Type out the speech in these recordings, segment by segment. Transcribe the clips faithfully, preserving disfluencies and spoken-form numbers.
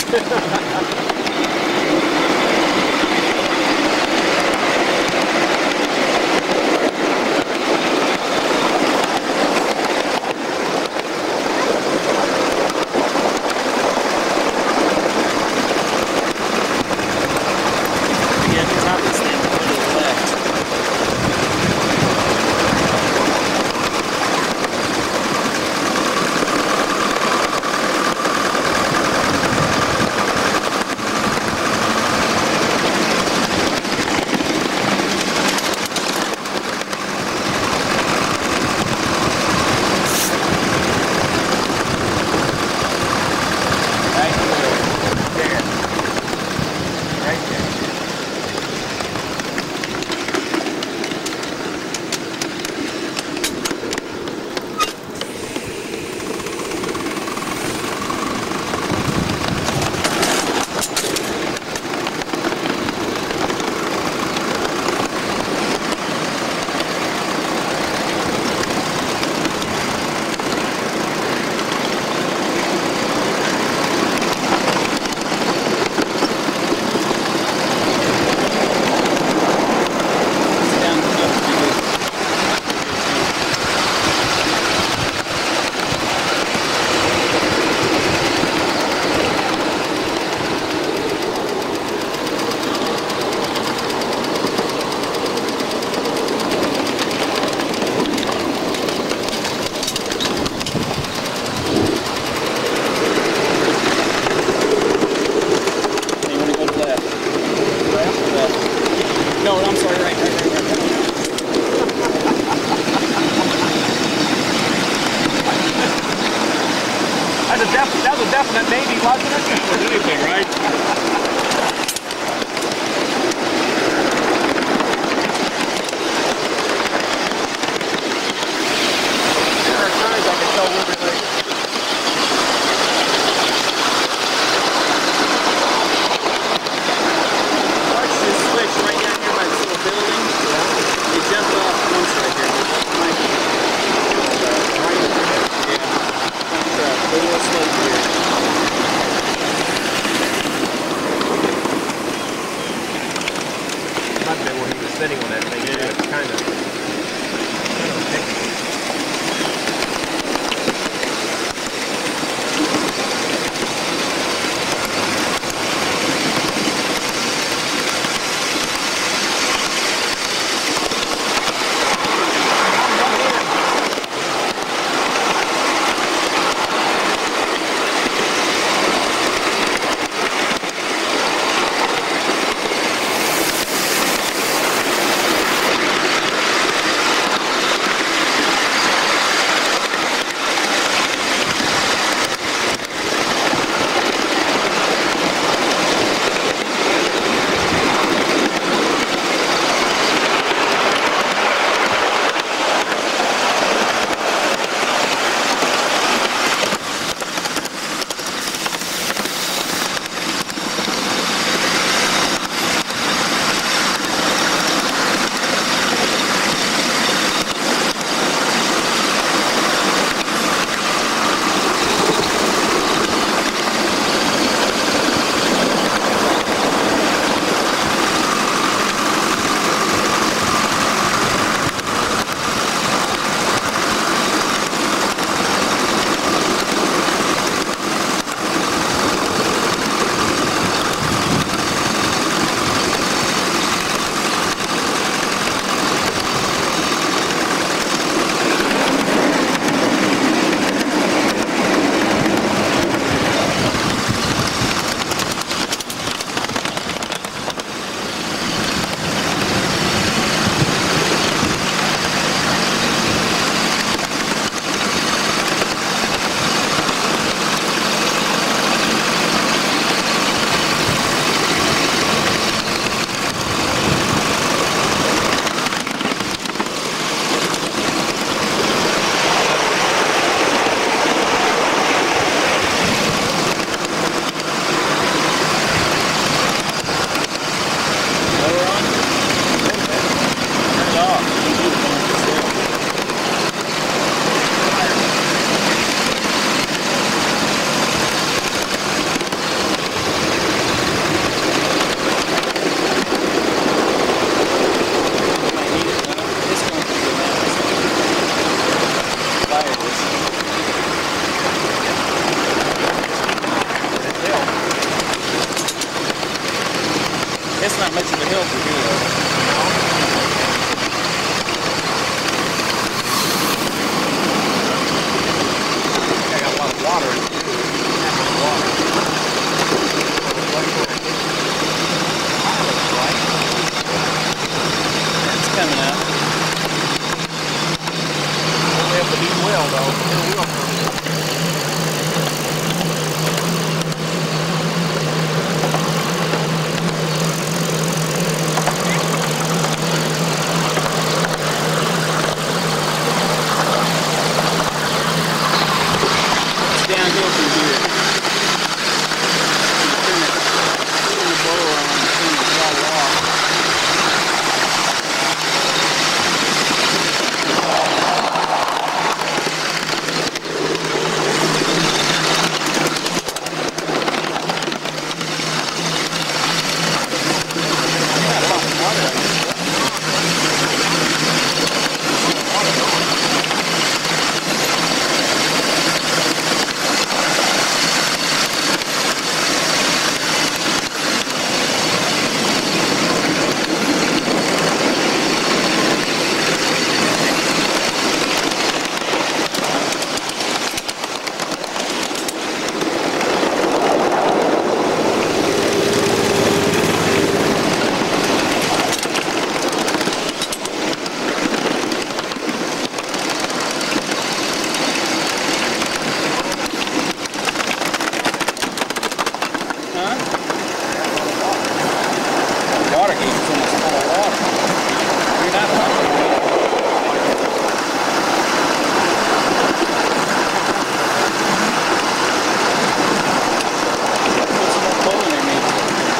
definite maybe, wasn't it? That was anything, right? There are times I can tell Ruby like watch this switch right down here by this little building. Yeah. It jumped off once right here. Might be. Yeah. A little slow here. Might have been when he was sitting on that thing. Yeah. It's kind of, kind of technical. That's not much of a hill for here, though. I got a lot of water in it, too. Not much water. It's coming out. We have to be well, though. We're well for it. Downhill from here. Turn it, turn the blower on and turn the throttle off. Got a lot of water on this. Water gauge is almost full of water. You're not pumping it. Put some more coal in there, maybe.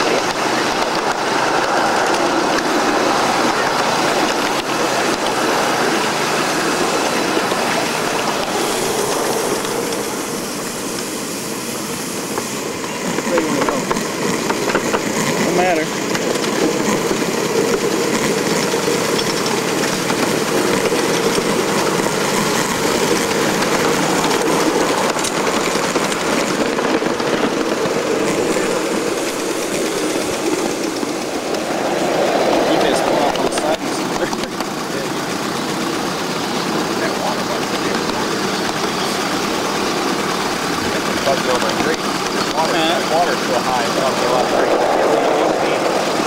Where do you want to go? No matter. Water, water's so high, it's not a lot of drink.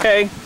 Okay.